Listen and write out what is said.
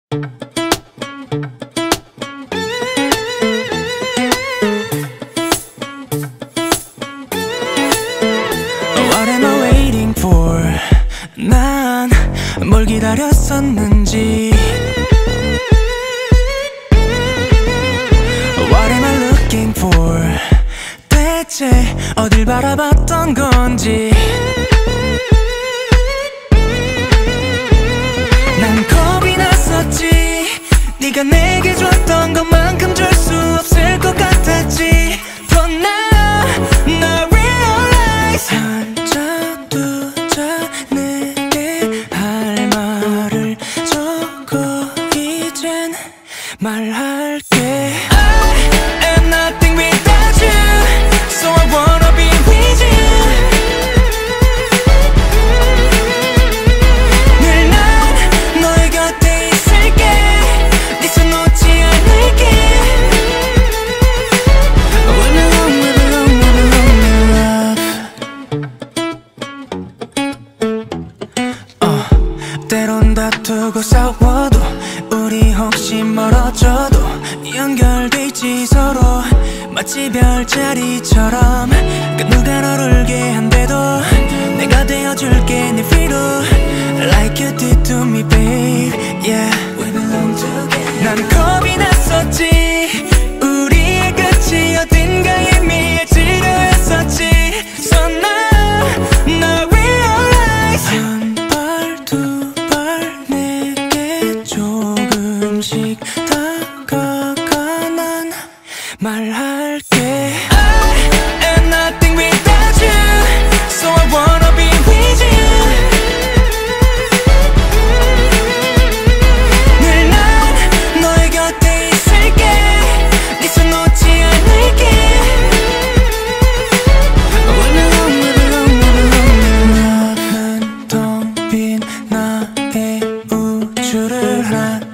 What am I waiting for? 난 뭘 기다렸었는지. What am I looking for? 대체 어딜 바라봤던 건지. 난 겁이 났었지. 네가 내게 줬던 것만큼 줄 수 없을 것 같았지. But now 나 realize 한자 두자 내게 할 말을 적어 이젠 말할게. I am nothing without you, so I wanna be with you. 늘 난 너의 곁에 있을게. 네 손 놓지 않을게. We'll be alone, we'll be alone, we'll be alone, love. 때론 다투고 싸워도 우리 혹시 멀어져도 연결돼 있지 서로. 마치 별자리처럼 그 누가 널 울게 한데도 내가 되어줄게 네 위로. Like you did to me babe, yeah. We belong together. 난 겁이 났었지. 우리의 끝이 어딘가에 미해지려 했었지. So now 나 realize 한 발 두 발 내게 조금씩 다가가 난 말할게. I am nothing without you, so I wanna be with you. 늘 난 너의 곁에 있을게. 네 손 놓지 않을게. We'll be alone, we'll be alone, we'll be alone, love. 텅 빈 나의 우주를